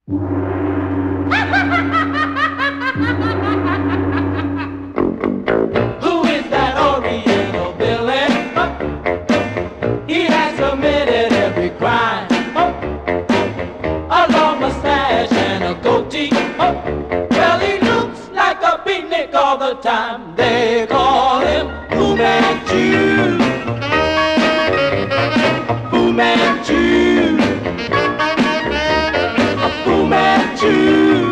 Who is that Oriental villain? He has committed every crime. A long mustache and a goatee. Well, he looks like a beatnik all the time. They call him Fu Manchu. Fu Manchu. Fu Manchu.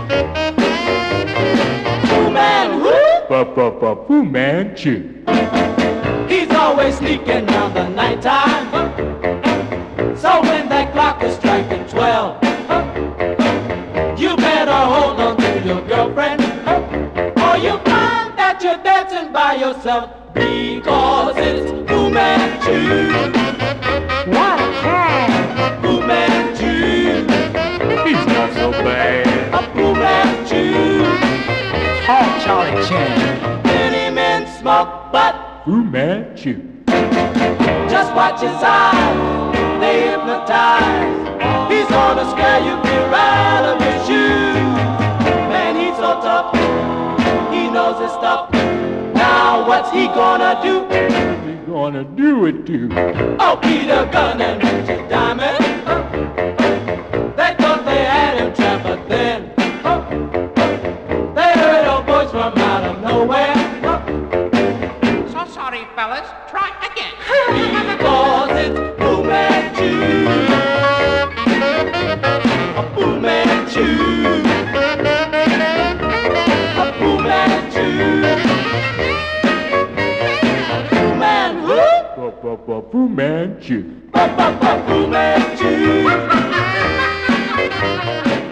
Fu Man, whoop. Fu Manchu. He's always sneaking around the nighttime. So when that clock is striking 12, you better hold on to your girlfriend, or you find that you're dancing by yourself, because it's Fu Manchu. What a cat! Fu Manchu. He's not so bad. A Fu Manchu. Oh, Charlie Chan. Many men smoke, but Fu Manchu. just watch his eyes, they hypnotize. He's gonna scare you clear out of your shoes. Man, he's so tough, he knows his stuff. Now what's he gonna do? What's he gonna do it to? Oh, Peter Gunn and Richard Diamond. They thought they had him trapped, but then they heard a voice from out of nowhere. So sorry, fellas. Try again. Because it's Fu Manchu. A Fu Manchu. A Fu Manchu. Fu Man who? Fu Manchu. Fu Manchu.